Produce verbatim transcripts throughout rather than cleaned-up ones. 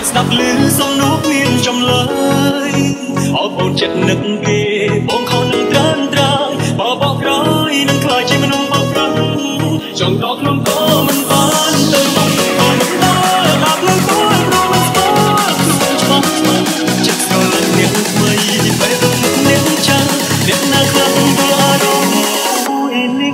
ស្ដាប់ឮសំណួរមានចម្លើយអបអូនចិត្តនឹកគេបងខំនឹងត្រាំត្រាំបើបោកក្រោយនឹងខ្លាចជាមនុស្សបោកប្រាំចង់ដកខ្លួនក៏មិនបានទៅមកក៏មិនដល់ដល់លើគោលរំលងស្គាល់ច្បាស់ចិត្តស្រលាញ់អ្នកថ្មីពេលទៅមុខអ្នកចាំអ្នកណាខ្លាំងទៅអារម្មណ៍អេនេះ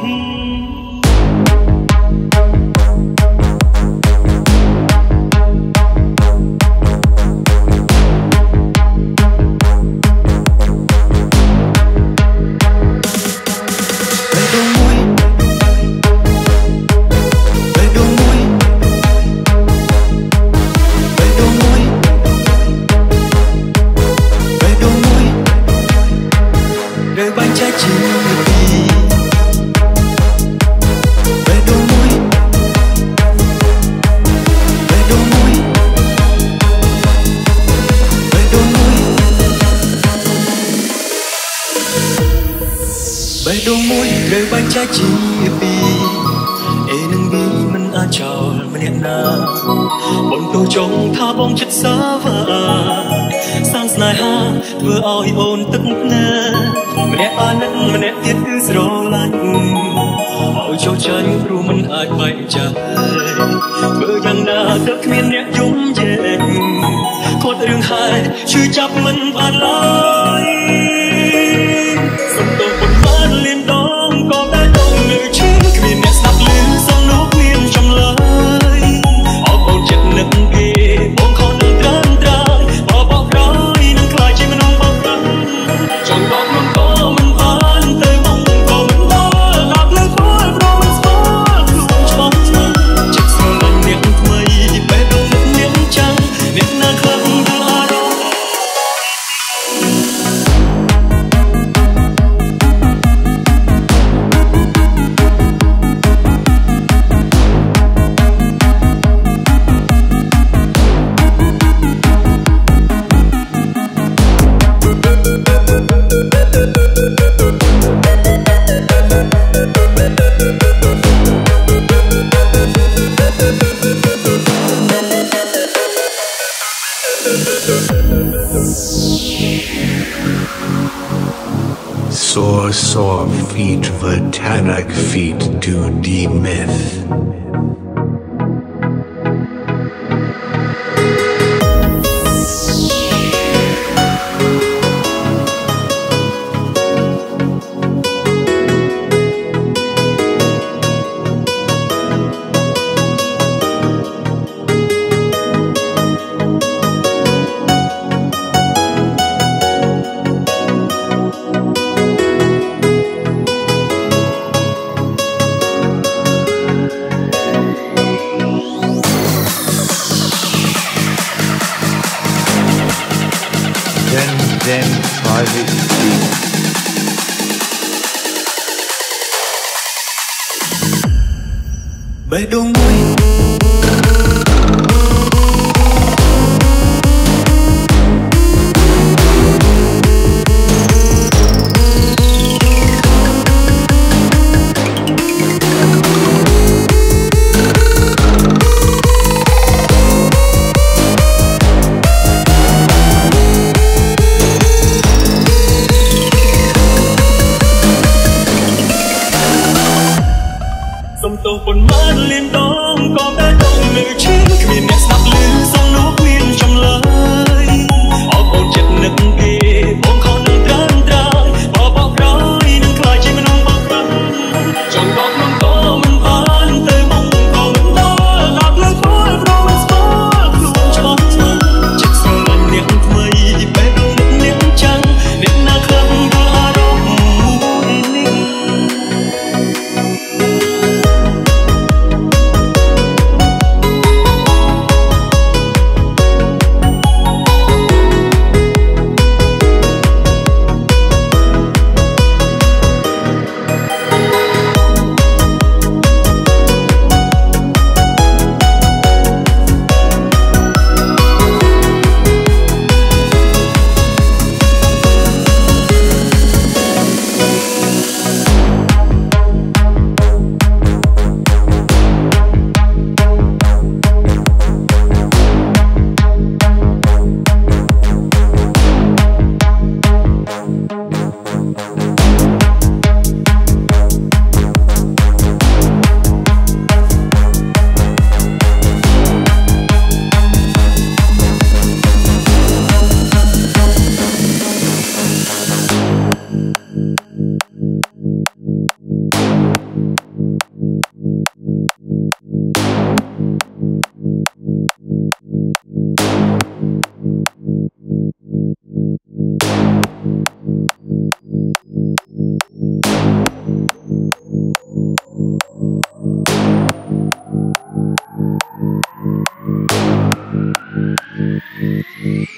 បេះដូងមួយត្រូវបែងចែកជាពីរអេនឹងវាមិនអាចចោលម្នាក់ណាបងទូចង់ថាបងចិត្តសាវាសាងស្នេហាធ្វើឲ្យអូនទឹកម្នាក់អាណិតម្នាក់ទៀតគឺស្រឡាញ់ឲ្យចូលចាញ់ព្រោះមិនអាចបែកចាស់ធ្វើយ៉ាងណាទៅគ្មានអ្នកយំយែងគាត់រឿងហេតុឈឺចាប់មិនបានឡើយសំទោសប៉ុន្មានលានដងក៏តែต้องនៅឈឺគ្មានអ្នកស្ដាប់ឮសំណួរគ្មានចម្លើយអបអូនចិត្តនឹកគេបងខំនឹងត្រាំត្រាំបើបោកក្រោយនឹងខ្លាចជាមនុស្សបោកប្រាំចង់ដកខ្លួនក៏មិនបានទៅមកក៏មិនដល់ដល់លើគោលព្រមស្គាល់ខ្លួនច្បាស់ចិត្តស្រលាញ់អ្នកថ្មីពេលទៅមុខអ្នកចាំអ្នកណាខ្លាំងទៅអារម្មណ៍ Sore, sore feet, Vertanic feet to demyth. Then, then, private speech. Bê đôi môiសំទោសប៉ុន្មានលានដង Thank you.